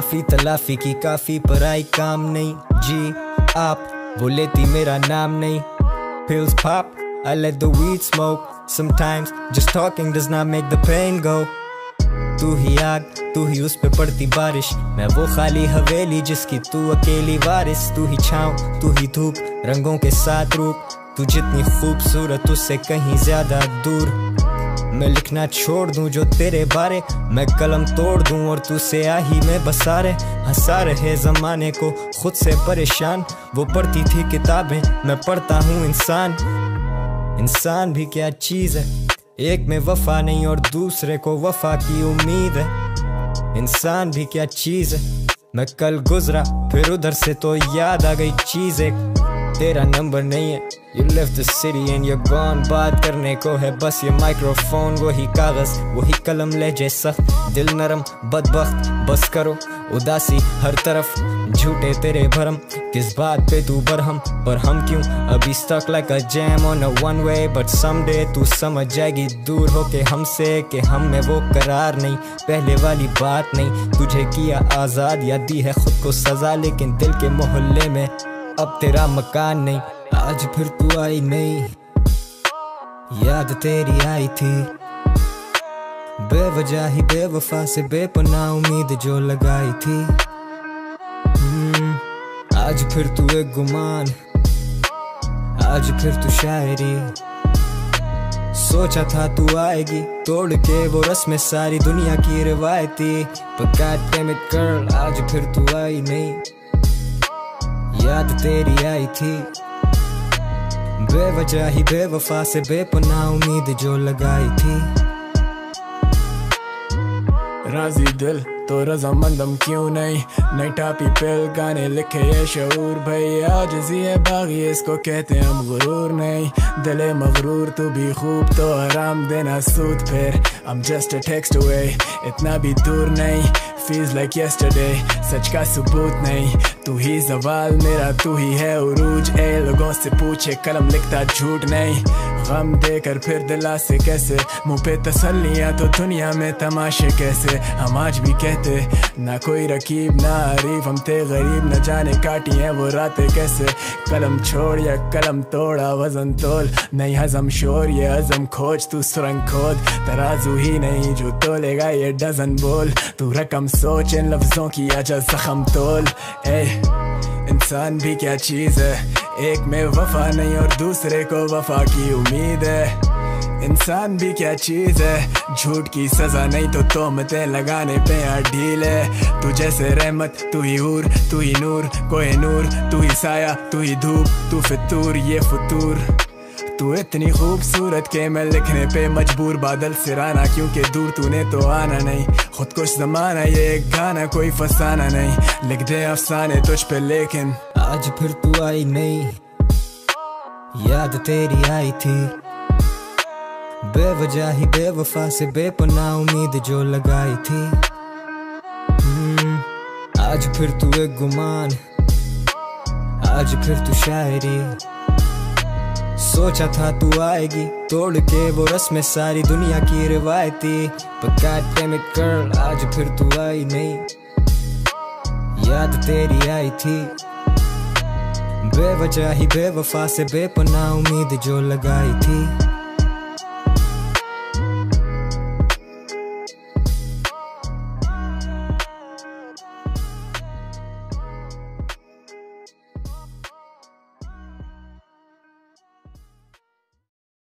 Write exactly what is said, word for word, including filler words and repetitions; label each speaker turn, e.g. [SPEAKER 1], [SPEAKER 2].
[SPEAKER 1] काफी तलाफी की काफी पर आई काम नहीं जी आप, वो लेती मेरा नाम नहीं। Pills pop, I let the weed smoke. Sometimes just talking does not make the pain go. तू ही आग, तू ही उस पे पड़ती बारिश, मैं वो खाली हवेली जिसकी तू अकेली वारिस। तू ही छाँव, तू ही धूप, रंगों के साथ रूप, तू जितनी खूबसूरत उससे कहीं ज्यादा दूर। मैं लिखना छोड़ दूं जो तेरे बारे, मैं कलम तोड़ दूं और तू स्याही में बसा रहे। हंसा रहे जमाने को खुद से परेशान, वो पढ़ती थी किताबें, मैं पढ़ता हूँ इंसान। इंसान भी क्या चीज़ है, एक में वफा नहीं और दूसरे को वफा की उम्मीद है। इंसान भी क्या चीज़ है, मैं कल गुजरा फिर उधर से तो याद आ गई चीज़ एक, तेरा नंबर नहीं है। You left the city and you're gone, बात करने को है बस ये माइक्रोफोन। वही कागज, वही कलम, लहजे सख्त, दिल नरम, बदबख्त। बस करो उदासी हर तरफ, झूठे तेरे भरम, किस बात पे तू बरहम, पर हम क्यों अभी stuck like a jam on a one way। But someday तू समझ जाएगी दूर होके हमसे कि हम में वो करार नहीं, पहले वाली बात नहीं। तुझे किया आज़ाद या दी है खुद को सजा, लेकिन दिल के मोहल्ले में अब तेरा मकान नहीं। आज फिर तू आई नहीं, याद तेरी आई थी, बेवजह ही बेवफा से बेपनाह उम्मीद जो लगाई थी। आज फिर तू एक गुमान, आज फिर तू शायरी, सोचा था तू आएगी तोड़ के वो रस्में सारी दुनिया की रिवायती। But God damn it girl, आज फिर तू आई नहीं, याद तेरी आई थी, बेवजह ही बेवफा से बेपनाह उम्मीद जो लगाई थी।
[SPEAKER 2] राजी दिल तो रजामंदम क्यों नहीं, नई टापी पिल गाने लिखे ये शऊर भाई। आज जिए बागी इसको कहते हम गुरूर नहीं, दिले मगरूर तू भी खूब तो आराम देना सूद फिर। I'm just a text away, इतना भी दूर नहीं, feels like yesterday, सच का सबूत नहीं। तू ही ज़वाल मेरा, तू ही है उरूज, ए लोगों से पूछे कलम लिखता झूठ नहीं। गम देकर फिर दिला से कैसे, मुँह पे तसल्लियाँ तो दुनिया में तमाशे कैसे। हम आज भी कहते ना कोई रकीब ना हरीफ, हम थे गरीब न जाने काटी हैं वो रातें कैसे। कलम छोड़ या कलम तोड़ा, वजन तोल नहीं हजम शोर, ये हजम खोज तू सुरंग खोद। तराजू ही नहीं जो तोलेगा ये डजन बोल, तू रकम सोच इन लफ्जों की आजा जख्म तोल। ए इंसान भी क्या चीज़ है, एक में वफा नहीं और दूसरे को वफा की उम्मीद है। इंसान भी क्या चीज़ है, झूठ की सजा नहीं तो तोहमतें लगाने पे यार ढील है। तू जैसे रहमत, तू ही हूर, तू ही नूर, कोई नूर, तू ही साया, तू ही धूप, तू फितूर ये फतूर। तू इतनी खूबसूरत के मैं लिखने पे मजबूर, बादल सिराना क्योंकि दूर तूने तो आना नहीं। खुद कुछ ज़माना ये एक गाना कोई फसाना नहीं, लिख दे अफसाने तुझ पे लेकिन
[SPEAKER 1] आज फिर तू आई नहीं, याद तेरी आई थी, बेवजह ही बेवफा से बेपनाह उम्मीद जो लगाई थी। आज फिर तू एक गुमान, आज फिर तू शायरी, सोचा था तू आएगी तोड़ के वो रस्में सारी दुनिया की रिवायती। But God damn it girl, आज फिर तू आई नहीं, याद तेरी आई थी, बेवजह ही बेवफा से बेपनाह उम्मीद जो लगाई थी।